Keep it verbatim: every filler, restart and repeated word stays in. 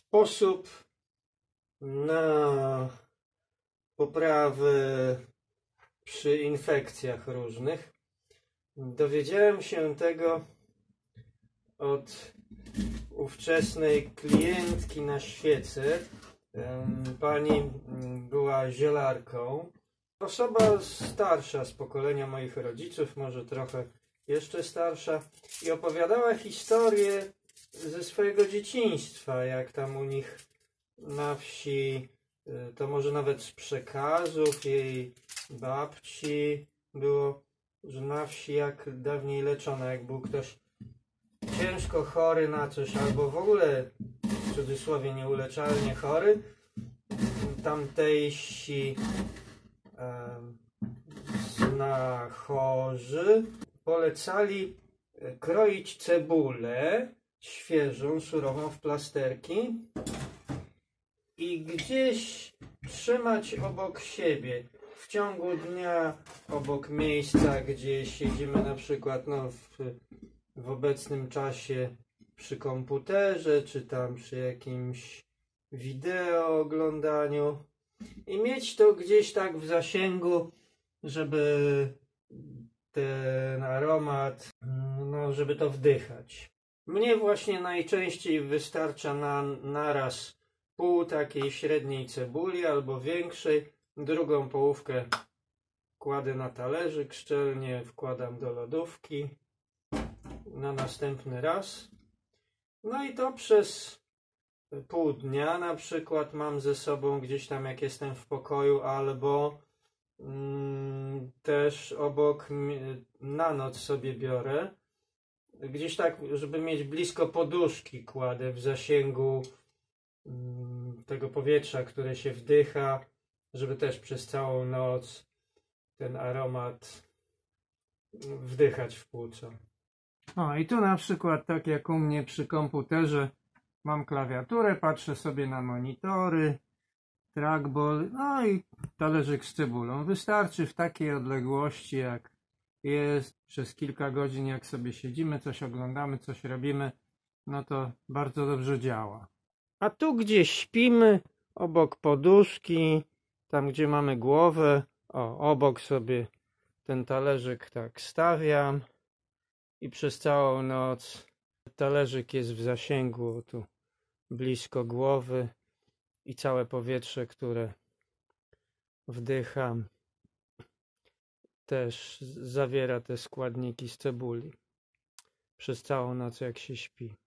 Sposób na poprawę przy infekcjach różnych. Dowiedziałem się tego od ówczesnej klientki na świece. Pani była zielarką. Osoba starsza z pokolenia moich rodziców, może trochę jeszcze starsza, i opowiadała historię ze swojego dzieciństwa, jak tam u nich na wsi, to może nawet z przekazów jej babci było, że na wsi jak dawniej leczono, jak był ktoś ciężko chory na coś, albo w ogóle w cudzysłowie nieuleczalnie chory, tamtejsi e, znachorzy polecali kroić cebulę świeżą, surową w plasterki i gdzieś trzymać obok siebie w ciągu dnia, obok miejsca, gdzie siedzimy na przykład no, w, w obecnym czasie przy komputerze, czy tam przy jakimś wideo oglądaniu, i mieć to gdzieś tak w zasięgu, żeby ten aromat, no, żeby to wdychać. Mnie właśnie najczęściej wystarcza na naraz pół takiej średniej cebuli albo większej, drugą połówkę kładę na talerzyk, szczelnie wkładam do lodówki na następny raz. No i to przez pół dnia na przykład mam ze sobą gdzieś tam, jak jestem w pokoju, albo mm, też obok, na noc sobie biorę. Gdzieś tak, żeby mieć blisko poduszki, kładę w zasięgu mm, tego powietrza, które się wdycha, żeby też przez całą noc ten aromat wdychać w płuca. No i tu na przykład, tak jak u mnie przy komputerze, mam klawiaturę, patrzę sobie na monitory, trackball, no i talerzyk z cebulą. Wystarczy w takiej odległości, jak jest, przez kilka godzin, jak sobie siedzimy, coś oglądamy, coś robimy, no to bardzo dobrze działa. A tu, gdzie śpimy, obok poduszki, tam gdzie mamy głowę, o, obok sobie ten talerzyk tak stawiam i przez całą noc talerzyk jest w zasięgu, tu blisko głowy, i całe powietrze, które wdycham, też zawiera te składniki z cebuli przez całą noc, jak się śpi.